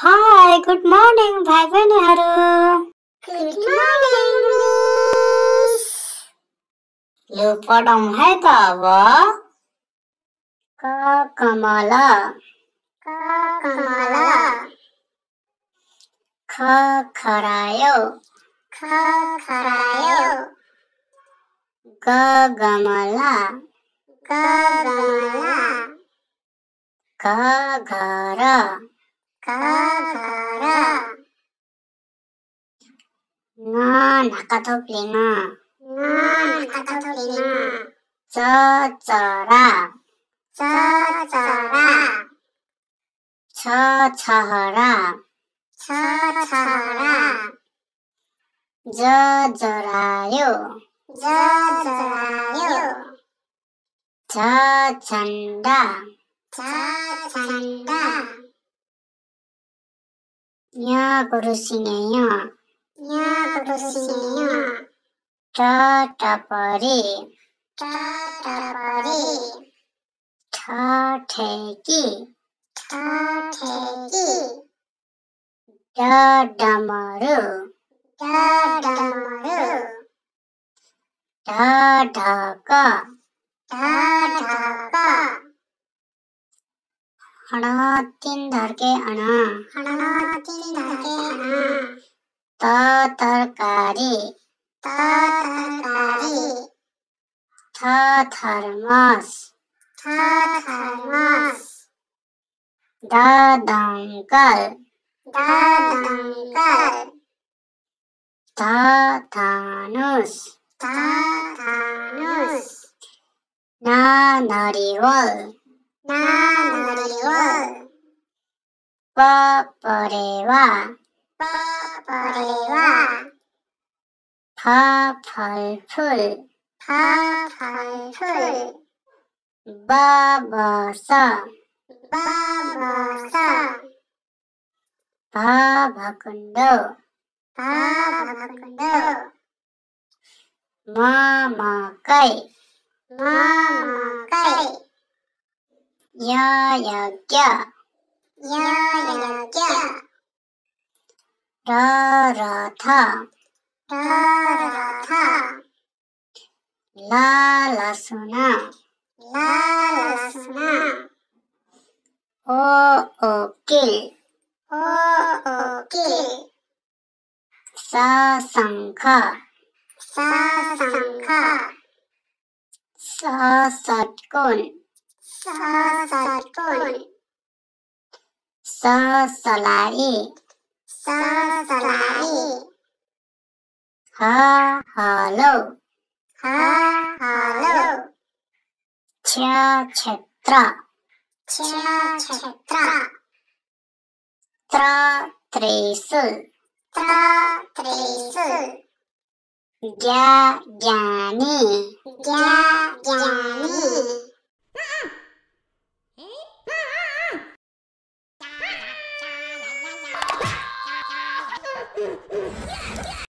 Hi good morning भाइ बहिनीहरू। Good morning miss. लु पढौँ है त अब। क कमला, क कमला, ख खरायो, ख खरायो, ग गमला, ग गमला, घ घर, घ घर, ङ ढाकाथोप्लिङ, ङ ढाकाथोप्लिङ, च चरा, च चरा, छ छहरा, छ छहरा, ज जरायो, ज जरायो, झ झन्डा, झ झन्डा, य गुरुसिङे य, य गुरुसिङे य, ट टपरी, ट टपरी, ठ ठेकी, ठ ठेकी, ड डमरू, ड डमरू, ढ ढक, ढ ढक, अण तीन धर्के अण, अण तीन धर्के अण, त तरकारी, त तरकारी, थ थर्मस, थ थर्मस, द दंकल, द दंकल, ध धनुष, ध धनुष, न नरिवल, न नरिवल, प परेवा, प परेवा, फ फलफुल, फ फलफुल, ब बस, ब बस, भ भकुण्डो, भ भकुण्डो, म मकै, म मकै, य यज्ञ, य यज्ञ, र रथ, र रथ, ल लसुन, ल लसुन, ओ ओकिल, ओ ओकिल, स शङ्ख, स शङ्ख, स षट्कोण, स षट्कोण, स सलाई, स सलाई, ह हलो, ह हलो, क्ष क्षेत्र, क्ष क्षेत्र, त्र त्रिशूल, त्र त्रिशूल, ज्ञ ज्ञानी, ज्ञ ज्ञानी,